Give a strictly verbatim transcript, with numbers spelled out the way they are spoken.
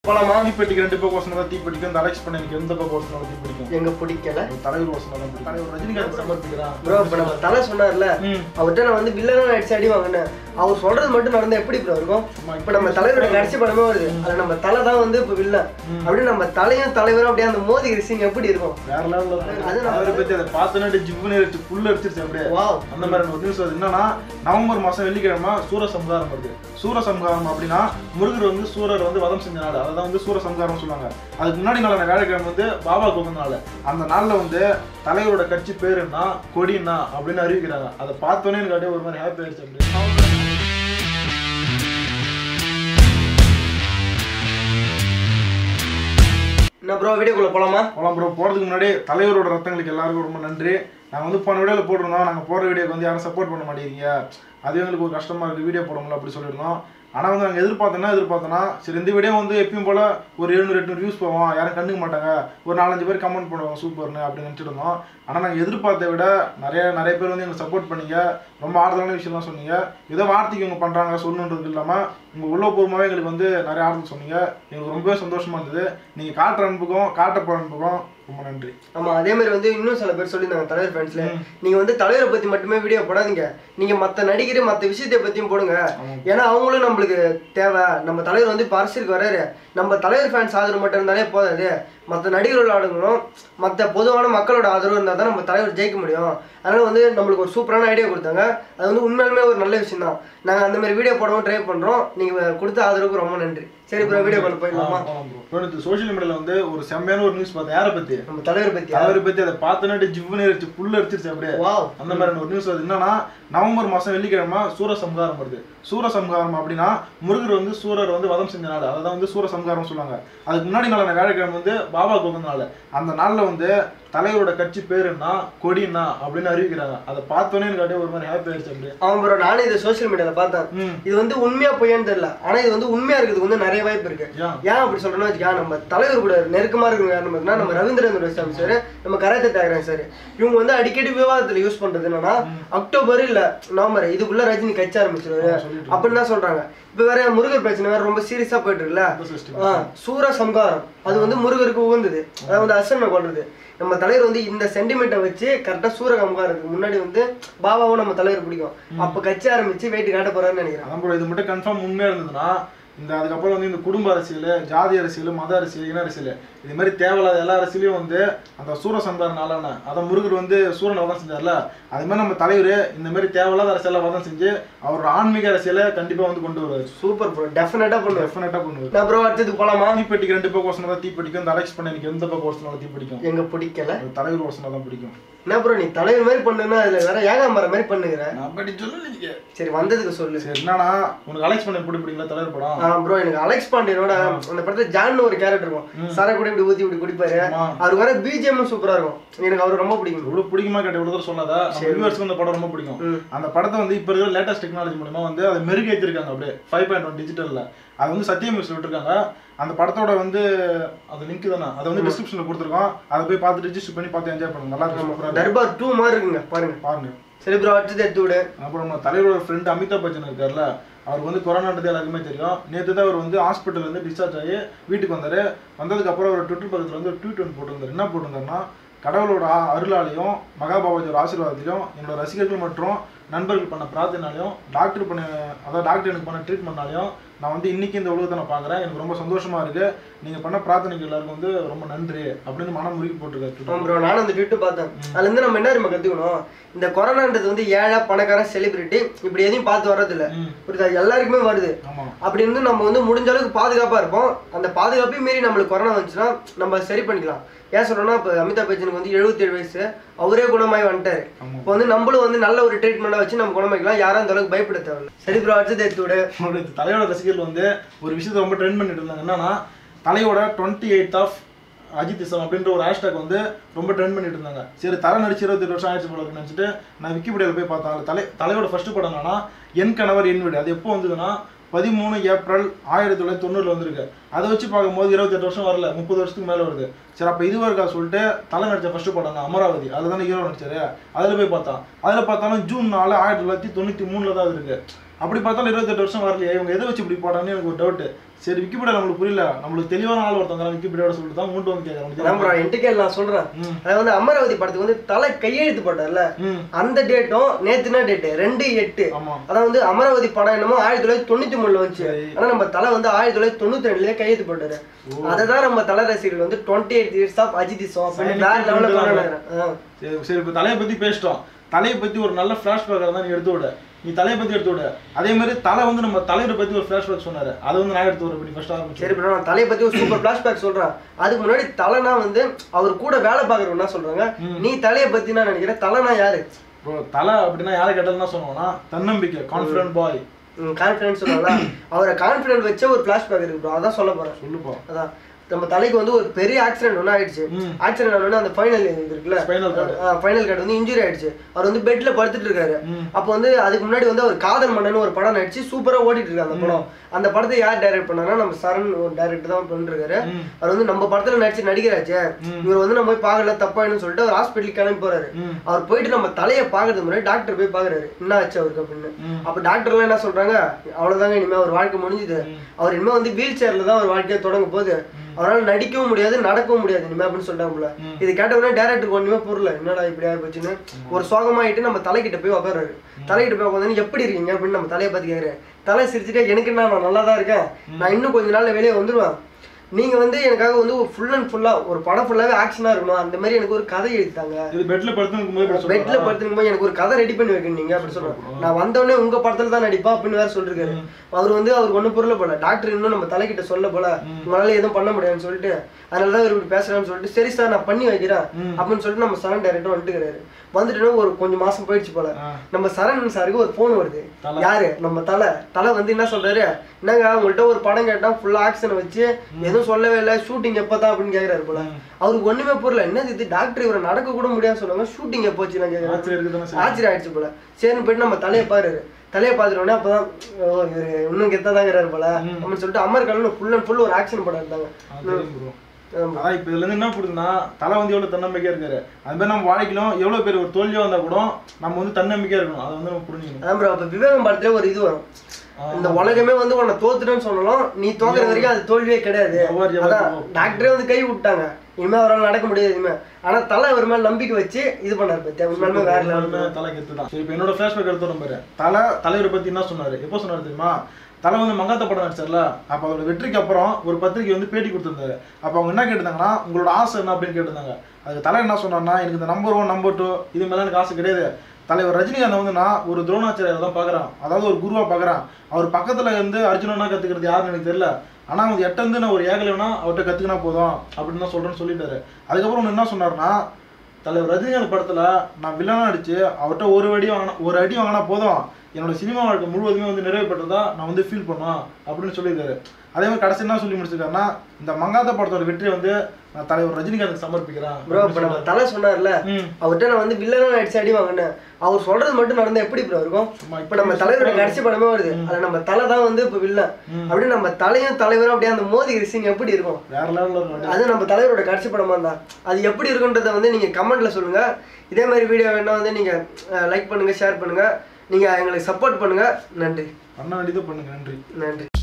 போலாமா? தீப்பெட்டிக்கு ரெண்டு பேர் கோசம் தான் தீப்பெட்டிக்கும் இந்த அலெக்ஸ் பண்ண எனக்கு எந்த பேர் கோசம் தீ பிடிக்கும். எங்க பிடிக்கல தலைவர் கோசம் தான் பிடிக்கும். தலைவர் ரஜினிகாந்த் சமர்ப்பிக்கிறான். ப்ரோ இப்ப நம்ம தலை சொன்னார்ல, அவர்கிட்ட நான் வந்து வில்லனா அடிச்சு அடி வாங்கினேன். அவர் சொல்றது மட்டும் நடந்தா எப்படி ப்ரோ இருக்கும்? இப்ப நம்ம தலைவரோட கடைசி படமே வருது, அது நம்ம தலை தான் வந்து இப்ப வில்லன். அப்படியே நம்ம தலையும் தலைவரும் அப்படியே அந்த மோதி சீன் எப்படி இருக்கும்? வேற லெவல்ல. அது அவரை பத்தி அதை பார்த்தோன்னே ஜிவ்னு அடிச்சு புல்ல அடிச்சிருச்சு அப்படியே. வாவ். அந்த மாதிரி ஒரு நியூஸ் வருது. என்னன்னா நவம்பர் மாசம் வெள்ளிக்கிழமை சூரசம்ஹாரம் வருது. சூரசம்ஹாரம் அப்படின்னா முருகர் வந்து சூரர் வந்து வதம் செஞ்ச நாள், அதான் வந்து சூரசம்ஹாரம் சொல்லுவாங்க. அதுக்கு முன்னாடி நாள் வியாழக்கிழமை வந்து பாபா கோபம் நாள். அந்த நாள்ல வந்து தலைவரோட கட்சி பேருன்னா கொடினா அப்படின்னு அறிவிக்கிறாங்க. அதை பார்த்தோன்னே எனக்கு அப்படியே ஒரு மாதிரி ஹாப்பி ஆயிடுச்சு. அப்படி என்ன ப்ரோ வீடியோக்குள்ள போலாமா? போலாம் ப்ரோ. போறதுக்கு முன்னாடி தலைவரோட ரத்தங்களுக்கு எல்லாருக்கும் ரொம்ப நன்றி. நாங்கள் வந்து போன வீடியோவில் போட்டிருந்தோம், நாங்கள் போகிற வீடியோக்கு வந்து யாரும் சப்போர்ட் பண்ண மாட்டேங்கிறீங்க, அது எங்களுக்கு ஒரு கஷ்டமாக இருக்குது, வீடியோ போட முடியல அப்படி சொல்லியிருந்தோம். ஆனால் வந்து நாங்கள் எதிர்பார்த்தோன்னா எதிர்பார்த்தோன்னா சரி இந்த வீடியோ வந்து எப்பயும் போல் ஒரு எழுநூறு எட்நூறு வியூஸ் போவோம், யாரும் கண்டுக்க மாட்டாங்க, ஒரு நாலஞ்சு பேர் கமெண்ட் பண்ணுவாங்க சூப்பர்னு அப்படின்னு நினச்சிட்டு இருந்தோம். ஆனால் நாங்கள் எதிர்பார்த்த விட நிறைய நிறைய பேர் வந்து எங்களுக்கு சப்போர்ட் பண்ணீங்க, ரொம்ப ஆறுதலான விஷயம்லாம் சொன்னீங்க. ஏதோ வார்த்தைக்கு இவங்க பண்ணுறாங்க சொல்லணுன்றது இல்லாமல் உங்கள் உள்ளபூர்வமாகவே எங்களுக்கு வந்து நிறைய ஆறுதல் சொன்னீங்க. எங்களுக்கு ரொம்பவே சந்தோஷமாக இருந்தது. நீங்கள் காட்டுற அனுப்புக்கும் காட்டப்போகிற அனுப்புக்கும் ரொம்ப நன்றி. ஆமா, அதே மாதிரி வந்து இன்னும் சில பேர் சொல்லியிருந்தாங்க தலைவர் ஃபேன்ஸ்ல, நீங்க வந்து தலைவரை பத்தி மட்டுமே வீடியோ போடாதீங்க, நீங்க மத்த நடிகர் மத்த விஷயத்தை பத்தியும் போடுங்க, ஏன்னா அவங்களும் நம்மளுக்கு தேவை. நம்ம தலைவர் வந்து இப்போ அரசியலுக்கு வர்றாரு, நம்ம தலைவர் ஃபேன்ஸ் ஆதரவு மட்டும் இருந்தாலே போதாது, மற்ற நடிகர்கள் ஆடுங்களும் மற்ற பொதுவான மக்களோட ஆதரவு இருந்தால் தான் நம்ம தலைவர் ஜெயிக்க முடியும். அதனால வந்து நம்மளுக்கு ஒரு சூப்பரான ஐடியா கொடுத்தாங்க. அது வந்து உண்மையாலுமே ஒரு நல்ல விஷயம் தான். நாங்கள் அந்த மாதிரி வீடியோ போடவும் ட்ரை பண்ணுறோம். நீங்கள் கொடுத்த ஆதரவுக்கு ரொம்ப நன்றி. சரி ப்ரோ, வீடியோ கொண்டு போயிடலாமா? சோஷியல் மீடியாவில் வந்து ஒரு செம்மையான ஒரு நியூஸ் பார்த்தேன். யாரை பற்றி? நம்ம தலைவரை பற்றி. தலைவரை பற்றி அதை பார்த்தோன்னே ஜிவ்னு அடிச்சு புல்ல அடிச்சிருச்சு அப்படியே. அந்த மாதிரி ஒரு நியூஸ் வருது. என்னன்னா நவம்பர் மாதம் வெள்ளிக்கிழமை சூரசம்ஹாரம் வருது. சூரசம்ஹாரம் அப்படின்னா முருகர் வந்து சூரர் வந்து வதம் செஞ்ச நாள், அதான் வந்து சூரசம்ஹாரம் சொல்லுவாங்க. அதுக்கு முன்னாடி நாள் வியாழக்கிழமை வந்து பாபா கோபம் நாள். அந்த நாள்ல வந்து தலைவரோட கட்சி பேருன்னா கொடினா அப்படின்னு அறிவிக்கிறாங்க. அதை பார்த்தோன்னே எனக்கு அப்படியே ஒரு மாதிரி ஹாப்பி ஆயிடுச்சு. அப்படியே அவன் ப்ரோ நானும் இதை சோசியல் மீடியால பார்த்தேன். இது வந்து உண்மையா பொய்யான்னு தெரியல, ஆனா இது வந்து உண்மையா இருக்குது வந்து நிறைய வாய்ப்பு இருக்கு. ஏன் அப்படி சொல்றேன்னா வச்சுக்கா, நம்ம தலைவர் கூட நெருக்கமா இருக்கு யாருன்னா நம்ம ரவீந்திரன் சார், நம்ம கராத்தே தியாகராஜன் சார், இவங்க வந்து அடிக்கடி விவாதத்துல யூஸ் பண்றது என்னன்னா அக்டோபர் இல்ல நவம்பர் இதுக்குள்ள ரஜினி கட்சி ஆரம்பிச்சிருவாரு அப்படின்னு தான் சொல்றாங்க. இப்ப வேற முருகர் பிரச்சனை வேற ரொம்ப சீரியஸா போயிட்டு இருக்குல்ல, சூரசம்ஹாரம் அது வந்து முருகருக்கு உகந்தது, அதை வந்து அசன்மை கொள்றது. நம்ம தலைவர் வந்து இந்த சென்டிமெண்ட்டை வச்சு கரெக்டா சூரசம்ஹாரத்துக்கு முன்னாடி வந்து பாபாவும் நம்ம தலைவர் பிடிக்கும், அப்ப கட்சி ஆரம்பிச்சு வெயிட் காட்ட போறாருன்னு நினைக்கிறேன். இது மட்டும் கன்ஃபார்ம் உண்மையா இருந்ததுன்னா இந்த அதுக்கப்புறம் வந்து இந்த குடும்ப அரசியல், ஜாதி அரசியல், மத அரசியல், இன அரசியல், இது மாதிரி தேவையில்லாத எல்லா அரசியலையும் வந்து அந்த சூரசம்ஹாரம் நாளான அதை முருகர் வந்து சூரனை வதம் செஞ்சார்ல, அது மாதிரி நம்ம தலைவர் இந்த மாதிரி தேவையில்லாத அரசியலை வதம் செஞ்சு அவரோட ஆன்மீக அரசியலை கண்டிப்பா வந்து கொண்டு வருவார். சூப்பர் ப்ரோ, டெஃபினட்டா பண்ணுவோம், டெஃபினட்டா பண்ணுவார். நான் ப்ரோ அடுத்ததுக்கு போலாமா? தீப்பெட்டிக்கு ரெண்டு பேர் கோசம் தான் தீ பிடிக்கும். இந்த அலெக்ஸ் பண்ண எனக்கு எந்த பேர் கோசம் தீ பிடிக்கும். எங்க பிடிக்கல, தலைவர் கோசம் தான் பிடிக்கும். என்ன ப்ரோ நீ தலைவர் மாதிரி பண்ணுன்னா அதுல வேற ஏகாம்பரம் மாதிரி பண்ணுகிற, அப்படி சொல்லுங்க. சரி வந்ததுக்கு சொல்லு. சரி என்னன்னா உனக்கு அலெக்ஸ் பண்ண எப்படி பிடிக்கல தலைவர் படம்? ஆ ப்ரோ எனக்கு அலெக்ஸ் பாண்டியனோட அந்த படத்துல ஜான் ஒரு கேரக்டர் இருக்கும், சர கூட இப்படி ஊத்தி இப்படி குடிப்பாரு, அவருக்கு வர பிஜிஎம் சூப்பரா இருக்கும், எனக்கு அவரு ரொம்ப பிடிக்கும். இவ்வளவு பிடிக்குமா கேட்ட இவ்வளவு தூரம் சொல்லாத, நம்ம வியூவர்ஸ்க்கு இந்த படம் ரொம்ப பிடிக்கும். அந்த படத்தை வந்து இப்ப இருக்கிற லேட்டஸ்ட் டெக்னாலஜி மூலமா வந்து அதை மெருகேற்றிருக்காங்க அப்படியே ஃபைவ் பாயிண்ட் ஒன் டிஜிட்டல்ல. அது வந்து சத்தியம் மியூஸ்ல விட்டுருக்காங்க. அந்த படத்தோட வந்து அது லிங்க் தானே, அதை வந்து டிஸ்கிரிப்ஷன்ல கொடுத்துருக்கோம், அதை போய் பார்த்து ரெஜிஸ்டர் பண்ணி பார்த்து என்ஜாய் பண்ணுங்க. நல்லா இருக்கும். தர்பார் டூ மாதிரி இருக்குங்க, பாருங்க பாருங்க. சரி ப்ரோ அடுத்தது எடுத்து விடு. அப்புறம் நம்ம தலைவரோட ஃப்ரெண்ட் அமிதாப் பச்சன் இருக்கார்ல, அவருக்கு வந்து கொரோனான்றது எல்லாருக்குமே தெரியும். நேற்று தான் அவர் வந்து ஹாஸ்பிட்டல் வந்து டிஸ்சார்ஜ் ஆகி வீட்டுக்கு வந்தார். வந்ததுக்கு அப்புறம் அவர் ட்விட்டர் பக்கத்தில் வந்து ஒரு ட்வீட் ஒன்று போட்டிருந்தார். என்ன போட்டிருந்தாருன்னா, கடவுளோட அருளாலையும் மகாபாபாஜியோட ஆசீர்வாதத்தையும் என்னோட ரசிகர்கள் மற்றும் நண்பர்கள் பண்ண பிரார்த்தனாலையும் டாக்டர் பண்ண அதாவது டாக்டர் எனக்கு பண்ண ட்ரீட்மெண்ட்னாலையும் நான் வந்து இன்னைக்கு இந்த உலகத்தை நான் பார்க்குறேன். எனக்கு ரொம்ப சந்தோஷமா இருக்கு. நீங்க பண்ண பிரார்த்தனைக்கு எல்லாருக்கும் வந்து ரொம்ப நன்றி அப்படின்னு மனம் முறுக்கி போட்டிருக்காரு. ப்ரோ நானும் அந்த ட்வீட் பார்த்தேன். அதுல இருந்து நம்ம என்ன நம்ம கத்துக்கணும், இந்த கொரோனான்றது வந்து ஏழை பணக்காரன் செலிபிரிட்டி இப்படி எதையும் பார்த்து வர்றதில்ல, புரியுதா, எல்லாருக்குமே வருது. அப்படி இருந்து நம்ம வந்து முடிஞ்ச அளவுக்கு பாதுகாப்பா இருப்போம். அந்த பாதுகாப்பையும் மீறி நம்மளுக்கு கொரோனா வந்துச்சுன்னா நம்ம சரி பண்ணிக்கலாம். ஏன் சொல்றோம்னா இப்போ அமிதாப் பச்சனுக்கு வந்து எழுபத்தி ஏழு வயசு, அவரே குணமாய் வந்துட்டாரு. இப்போ வந்து நம்மளும் வந்து நல்ல ஒரு ட்ரீட்மெண்டா வச்சு நம்ம குணமாக்கலாம், யாரும் அந்த அளவுக்கு பயப்பட தேவையில்லை. சரி ப்ரோ அடுத்தது எடுத்து விடு. தலையோட ரசிகர்கள் வந்து ஒரு விஷயத்தை ரொம்ப ட்ரெண்ட் பண்ணிட்டு இருந்தாங்க. என்னன்னா தலையோட டுவெண்ட்டி எயிட் ஆஃப் அஜித்திசம் அப்படின்ற ஒரு ஹேஷ்டாக் வந்து ரொம்ப ட்ரெண்ட் பண்ணிட்டு இருந்தாங்க. சரி தலை நடிச்சு இருபத்தி வருஷம் ஆயிடுச்சு போல நினச்சிட்டு நான் விக்கிபீடியாவில் போய் பார்த்தேன். தலை தலையோட ஃபர்ஸ்ட் படம் என்னன்னா என் கணவர் என் வீடு. அது எப்போ வந்ததுன்னா பதிமூணு ஏப்ரல் ஆயிரத்தி தொள்ளாயிரத்தி தொண்ணூறுல வந்திருக்கு. அதை வச்சு பார்க்கும்போது இருபத்தெட்டு வருஷம் வரல, முப்பது வருஷத்துக்கு மேலே வருது. சரி அப்போ இதுவாக இருக்கா சொல்லிட்டு தலை நடிச்ச ஃபர்ஸ்ட் படம் தான் அமராவதி, அதில் தானே ஹீரோ நடிச்சாரு. அதில் போய் பார்த்தான். அதில் பார்த்தாலும் ஜூன் நாலு ஆயிரத்தி தொள்ளாயிரத்தி தொண்ணூற்றி மூணுல தான் இருக்கு. அப்படி பார்த்தாலும் இருபத்தெட்டு வருஷம் வரலையே, இவங்க எதை வச்சு இப்படி போட்டாங்கன்னு எனக்கு ஒரு டவுட். சரி விக்கிபீடியா நம்மளுக்கு புரியல, நம்மளுக்கு தெளிவான ஆள் ஒருத்தவங்க விக்கிபீடியாவோட சொல்லிட்டு தான் மூட்டு வந்து கேட்கறேன். என்கிட்ட நான் சொல்றேன், அதாவது வந்து அமராவதி படத்துக்கு வந்து தலை கையெழுத்து போட்டார்ல, அந்த டேட்டும் நேத்துனா டேட்டு ரெண்டு எட்டு. அதான் வந்து அமராவதி படம் என்னமோ ஆயிரத்தி தொள்ளாயிரத்தி தொண்ணூத்தி மூணுல வந்துச்சு. ஆனா நம்ம தலை வந்து ஆயிரத்தி தொள்ளாயிரத்தி தொண்ணூத்தி ரெண்டுலயே கையெழுத்து போட்டாரு. அததான் நம்ம தலை ரசிகர்கள் வந்து twenty eight years of Ajith வேற லெவல்ல கொண்டாடுறாங்க. சரி, இப்ப தலையை பத்தி பேசிட்டோம். தலையை பத்தி ஒரு நல்ல பிளாஷ்பேக் தான் நீ எடுத்து விட, நீ தலையை பத்தி எடுத்து விட. அதே மாதிரி தலை வந்து நம்ம தலைவரை பத்தி ஒரு பிளாஷ்பேக் சொன்னாரு, அதை வந்து நான் எடுத்து வரேன். ஃபர்ஸ்ட் ஆரம்பிச்சு சரி ப்ரோ, நான் தலையை பத்தி ஒரு சூப்பர் பிளாஷ்பேக் சொல்றேன். அதுக்கு முன்னாடி தலைனா வந்து அவர் கூட வேலை பாக்குறவங்க சொல்றாங்க, நீ தலையை பத்தி நான் நினைக்கிறேன். தலைனா யாரு ப்ரோ? தலை அப்படின்னா யாரை கேட்டாலும் சொன்னோம்னா தன்னம்பிக்கை, கான்ஃபிடன்ட் பாய். கான்ஃபிடன்ஸ் சொல்லுவாங்க. அவரை கான்ஃபிடன்ட் வச்ச ஒரு பிளாஷ்பேக் இருக்கு ப்ரோ, அதான் சொல்ல போறேன். சொல்லுப்பா. அதான் நம்ம தலைக்கு வந்து ஒரு பெரிய ஆக்சிடென்ட் ஒன்று ஆயிடுச்சு. ஆக்சிடென்ட் ஆனோடனே அந்த ஃபைனல் இருக்குல்ல, ஃபைனல் கார்டு வந்து இன்ஜுரி ஆயிடுச்சு. அவர் வந்து பெட்ல படுத்துட்டு இருக்காரு. அப்போ வந்து அதுக்கு முன்னாடி வந்து அவர் காதல் மன்னன் ஒரு படம் நடிச்சு சூப்பரா ஓடிட்டு இருக்காரு அந்த படம். அந்த படத்தை யார் டைரக்ட் பண்ணாங்கன்னா நம்ம சரண் ஒரு டைரக்டர் தான் பண்ணிருக்காரு. அவர் வந்து நம்ம படத்துல நடிச்சு நடிகராச்சு, இவர் வந்து நம்ம போய் பார்க்கல தப்பாயின்னு சொல்லிட்டு அவர் ஹாஸ்பிட்டலுக்கு கிளம்பி போறாரு. அவர் போயிட்டு நம்ம தலையை பாக்குறது முன்னாடி டாக்டர் போய் பாக்குறாரு, என்ன ஆச்சு அவருக்கு அப்படின்னு. அப்ப டாக்டர் எல்லாம் என்ன சொல்றாங்க, அவ்வளவுதாங்க, இனிமே அவர் வாழ்க்கை முடிஞ்சுது. அவர் இனிமே வந்து வீல் சேர்ல தான் அவர் வாழ்க்கையை தொடங்க போகுது, அவரால் நடிக்கவும் முடியாது நடக்கவும் முடியாது இனிமே அப்படின்னு சொல்லிட்டாங்கல்ல. இது கேட்டவுடனே டேரக்டருக்கு ஒண்ணுமே புரியல, என்னடா இப்படி ஆகி போச்சுன்னு. ஒரு சோகமாயிட்டு நம்ம தலைக்கிட்ட போய் உட்காராரு. தலைக்கிட்ட போய் உட்காந்து எப்படி இருக்கீங்க அப்படின்னு நம்ம தலையை பார்த்து கேட்குறேன். தலை சிரிச்சுட்டே, எனக்கு என்ன, நான் நல்லா தான் இருக்கேன், நான் இன்னும் கொஞ்ச நாள்ல வெளியே வந்துடுவேன். நீங்க வந்து எனக்காக வந்து ஒரு ஃபுல் அண்ட் ஃபுல்லா ஒரு படம் ஃபுல்லாவே ஆக்ஷனா இருக்கணும், அந்த மாதிரி எனக்கு ஒரு கதை எழுதிட்டாங்க. பெட்ல படுத்துக்கும்போது பெட்ல படுத்துக்கும்போது எனக்கு ஒரு கதை ரெடி பண்ணி வைக்கணும் நீங்க அப்படி சொல்றேன். நான் வந்தவொடனே உங்க படத்துல தான் நடிப்பா அப்படின்னு வேற சொல்லிருக்காரு. அவர் வந்து அவருக்கு ஒன்றும் புரியல போல, டாக்டர் இன்னும் நம்ம தலைக்கிட்ட சொல்ல போல, உங்களால எதுவும் பண்ண முடியாதுன்னு சொல்லிட்டு, அதனாலதான் இவர் இப்படி பேசுறான்னு சொல்லிட்டு, சரி சார் நான் பண்ணி வைக்கிறேன் அப்படின்னு சொல்லிட்டு நம்ம சரண் டைரக்டர் வந்துட்டுக்கிறாரு. வந்துட்டு ஒரு கொஞ்சம் மாசம் போயிடுச்சு போல, நம்ம சரண் சாருக்கு ஒரு போன் வருது. யாரு? நம்ம தலை. தலை வந்து என்ன சொல்றாரு, என்னங்க உங்கள்கிட்ட ஒரு படம் கேட்டா ஃபுல்லா ஆக்ஷனை வச்சு எதுவும் சொல்லவே இல்லை, ஷூட்டிங் எப்பதான் அப்படின்னு கேட்கறாரு போல. அவருக்கு ஒண்ணுமே புரியல, என்னது இது டாக்டர் இவரை நடக்க கூட முடியாது சொல்லுவாங்க, ஷூட்டிங் எப்போ வச்சு நான் கேட்கறேன். ஆச்சரியம் ஆயிடுச்சு போல. சரின்னு போயிட்டு நம்ம தலையை பாருரு. தலையை பார்த்துட்டோன்னே அப்பதான் இவரு இன்னும் கெத்தாதாங்கிறாரு போல அப்படின்னு சொல்லிட்டு அமெரிக்கால ஃபுல் அண்ட் ஃபுல் ஒரு ஆக்ஷன் படம் இருந்தாங்க. அதான் இப்ப இதுல இருந்து என்ன புரியுதுன்னா, தலை வந்து எவ்வளவு தன்னம்பிக்கையா இருக்காரு. அது மாதிரி நம்ம வாழ்க்கையிலும் எவ்வளவு பேர் ஒரு தோல்வியா வந்தா கூட நம்ம வந்து தன்னம்பிக்கையா இருக்கணும், அதை வந்து நம்ம புரிஞ்சுக்கணும். அதான் ப்ரோ, இப்ப விவேகம் படத்துல ஒரு இது வரும், இந்த உலகமே வந்து உன்னை தோத்துட்டேன்னு சொல்லலாம், நீ தோக்குற வரைக்கும் அது தோல்வியே கிடையாது. அதான் டாக்டரே வந்து கை விட்டாங்க, இனிமே அவரால் நடக்க முடியாது இனிமே. ஆனா தலை அவர் மேல நம்பிக்கை வச்சு இது பண்ணாரு பத்தி உண்மையுமே வேற லெவல்ல தலை கெத்துதான். இப்ப என்னோட பிளாஷ்பேக் எடுத்து நம்புறேன். தலை தலைவரை பத்தி என்ன சொன்னாரு, எப்போ சொன்னாரு தெரியுமா? தலை வந்து மங்காத்த படம் நடிச்சார்ல, அப்போ அதோட வெற்றிக்கு அப்புறம் ஒரு பத்திரிக்கை வந்து பேட்டி கொடுத்துருந்தாரு. அப்போ அவங்க என்ன கேட்டிருந்தாங்கன்னா, உங்களோட ஆசை என்ன அப்படின்னு கேட்டிருந்தாங்க. அதுக்கு தலை என்ன சொன்னார்னா, எனக்கு இந்த நம்பர் ஒன் நம்பர் டூ இது மேலே எனக்கு ஆசை கிடையாது. தலைவர் ரஜினிகாந்த் வந்து நான் ஒரு துரோணாச்சாரியார் தான் பார்க்குறேன், அதாவது ஒரு குருவாக பார்க்குறேன். அவர் பக்கத்தில் இருந்து அர்ஜுனனா கற்றுக்கிறது யாருன்னு எனக்கு தெரியல, ஆனால் வந்து எட்ட வந்து நான் ஒரு ஏகலைவனா அவர்கிட்ட கற்றுக்கினா போதும் அப்படின்னு தான் சொல்கிறேன்னு சொல்லிட்டாரு. அதுக்கப்புறம் ஒன்று என்ன சொன்னார்னா, தலைவர் ரஜினிகாந்த் படத்தில் நான் வில்லனாக அடித்து அவர்கிட்ட ஒரு அடி வாங்கினா ஒரு அடி வாங்கினா போதும், என்னோட சினிமா வாழ்க்கை முழுவதுமே வந்து நிறைவு பெற்றதா நான் வந்து ஃபீல் பண்ணுவேன் அப்படின்னு சொல்லியிருக்காரு. அதே மாதிரி கடைசி என்ன சொல்லி முடிச்சிருக்காருன்னா, இந்த மங்காத்த படத்தோட வெற்றியை வந்து நான் தலைவர் ரஜினிகாந்த் சமர்ப்பிக்கிறேன். ப்ரோ இப்போ நம்ம தலை சொன்னார்ல, அவர்கிட்ட நான் வந்து வில்லனா அடிச்சு அடி வாங்கினேன், அவர் சொல்றது மட்டும் நடந்தா எப்படி ப்ரோ இருக்கும்? இப்ப நம்ம தலைவரோட கடைசி படமே வருது, அதுல நம்ம தலை தான் வந்து இப்ப வில்லன், அப்படியே நம்ம தலையும் தலைவரும் அப்படியே அந்த மோதி சீன் எப்படி இருக்கும்? வேற லெவல்ல இருக்கும். அது நம்ம தலைவரோட கடைசி படமா இருந்தா அது எப்படி இருக்குன்றத வந்து நீங்க கமெண்ட்ல சொல்லுங்க. இதே மாதிரி வீடியோ வேணா வந்து நீங்க லைக் பண்ணுங்க, ஷேர் பண்ணுங்க, நீங்க எங்களுக்கு சப்போர்ட் பண்ணுங்க. நன்றி. பண்ண வேண்டியது பண்ணுங்க. நன்றி. நன்றி.